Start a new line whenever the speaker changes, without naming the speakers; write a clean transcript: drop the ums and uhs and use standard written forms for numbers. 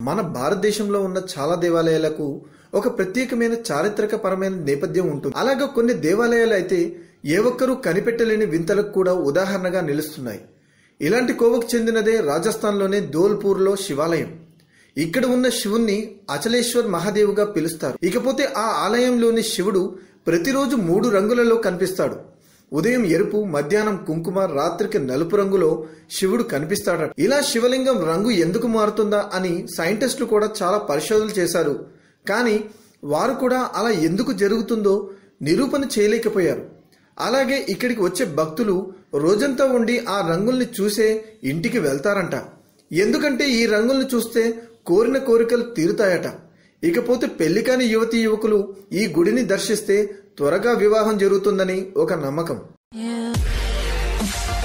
మన భారతదేశంలో ఉన్న చాలా దేవాలయాలకు ఒక ప్రత్యేకమైన చారిత్రకపరమైన నేపథ్యం ఉంటుంది. అలాగే కొన్ని దేవాలయాలు అయితే ఏ ఒక్కరూ కనిపెట్టలేని వింతలకు కూడా ఉదాహరణగా నిలుస్తున్నాయి. ఇలాంటి కోవకు చెందినదే రాజస్థాన్లోని ధోల్పూర్లో శివాలయం. ఇక్కడ ఉన్న శివుణ్ణి అచలేశ్వర్ మహాదేవుగా పిలుస్తారు. ఇకపోతే ఆ ఆలయంలోని శివుడు ప్రతిరోజు 3 రంగులలో కనిపిస్తాడు. ఉదయం ఎరుపు, మధ్యాహ్నం కుంకుమ, రాత్రికి నలుపు రంగులో శివుడు కనిపిస్తాడట. ఇలా శివలింగం రంగు ఎందుకు మారుతుందా అని సైంటిస్టులు కూడా చాలా పరిశోధనలు చేశారు. కానీ వారు కూడా అలా ఎందుకు జరుగుతుందో నిరూపణ చేయలేకపోయారు. అలాగే ఇక్కడికి వచ్చే భక్తులు రోజంతా ఉండి ఆ రంగుల్ని చూసే ఇంటికి వెళ్తారంట. ఎందుకంటే ఈ రంగుల్ని చూస్తే కోరిన కోరికలు తీరుతాయట. ఇకపోతే పెళ్లి కాని యువతీ యువకులు ఈ గుడిని దర్శిస్తే త్వరగా వివాహం జరుగుతుందని ఒక నమ్మకం.